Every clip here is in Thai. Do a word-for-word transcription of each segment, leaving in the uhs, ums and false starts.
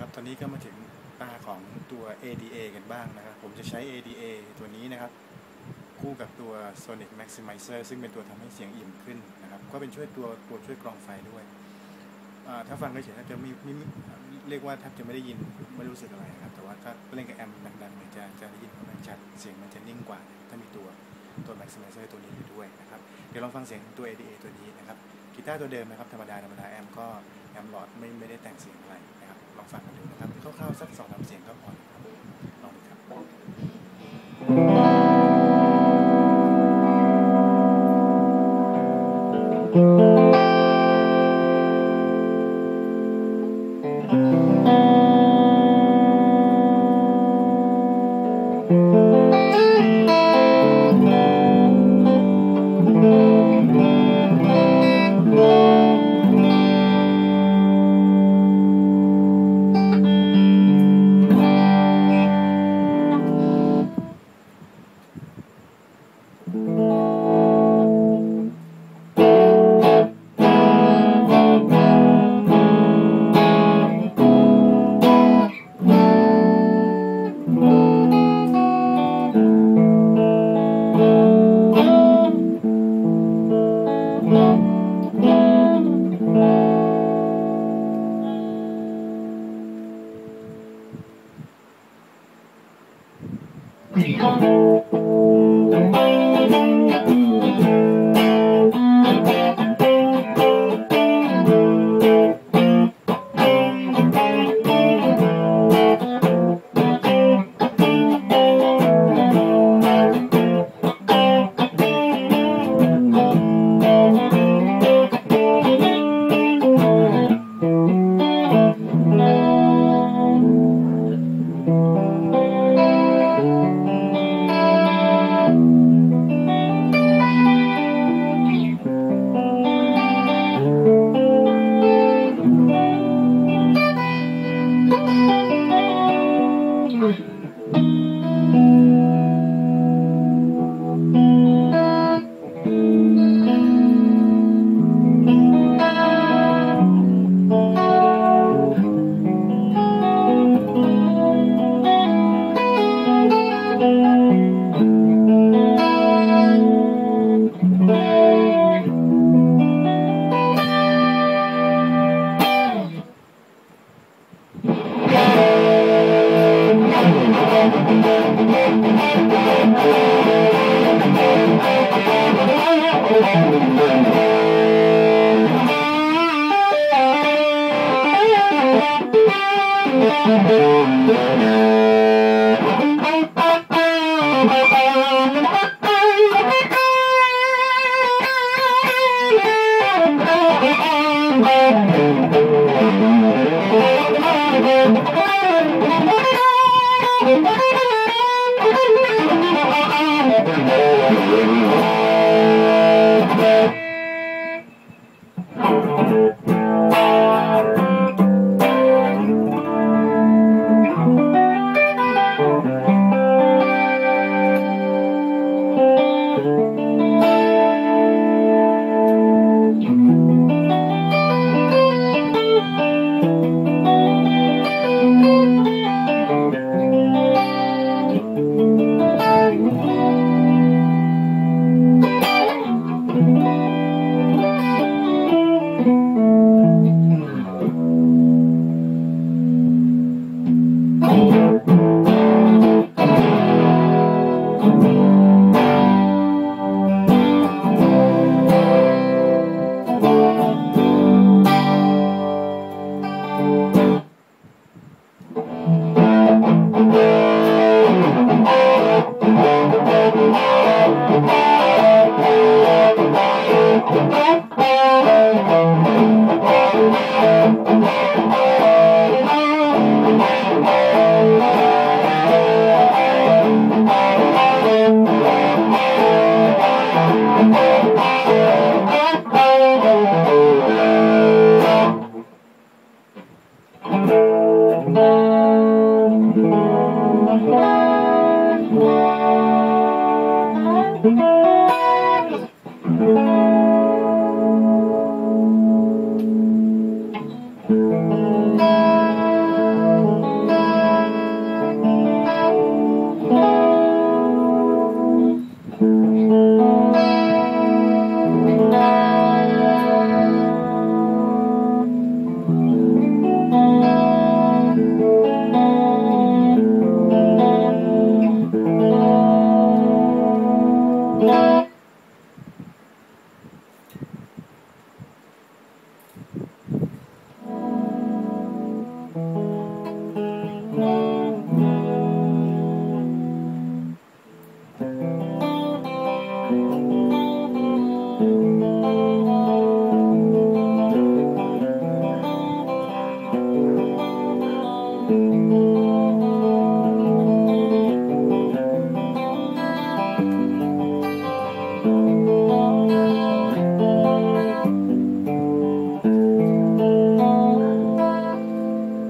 ตอนนี้ก็มาถึงตาของตัว เอ ดี เอ กันบ้างนะครับผมจะใช้ เอ ดี เอ ตัวนี้นะครับคู่กับตัว Sonic Maximizer ซึ่งเป็นตัวทำให้เสียงอิ่มขึ้นนะครับก็เป็นช่วยตัวตัวช่วยกรองไฟด้วยถ้าฟังเฉยๆถ้าจะไม่ไม่เรียกว่าแทบจะไม่ได้ยินไม่รู้สึกอะไรนะครับแต่ว่าถ้าเล่นกับแอมดังๆเนี่ยจะจะได้ยินมันชัดเสียงมันจะนิ่งกว่าถ้ามีตัวตัว Maximizer ตัวนี้อยู่ด้วยนะครับเดี๋ยวลองฟังเสียงตัว เอ ดี เอ ตัวนี้นะครับกีตาร์ตัวเดิมนะครับธรรมดาธรรมดาแอมก็แอมหลอดไม่ไม่ได้แต่งเสียงอะไรนะครับลองฟังกันดูนะครับคร่าวๆสักสองสามเสียงก็พอครับลองดูครับ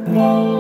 Thank you.